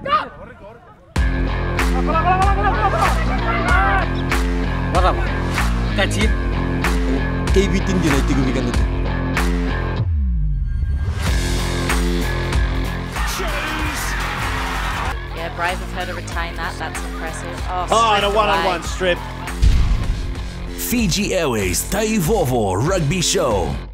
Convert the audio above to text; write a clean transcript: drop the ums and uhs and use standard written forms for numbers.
What up? That's it. Everything you need to be done. Yeah, brave of her to retain that. That's impressive. Oh, and a one-on-one strip. Fiji Airways Teivovo Rugby Show.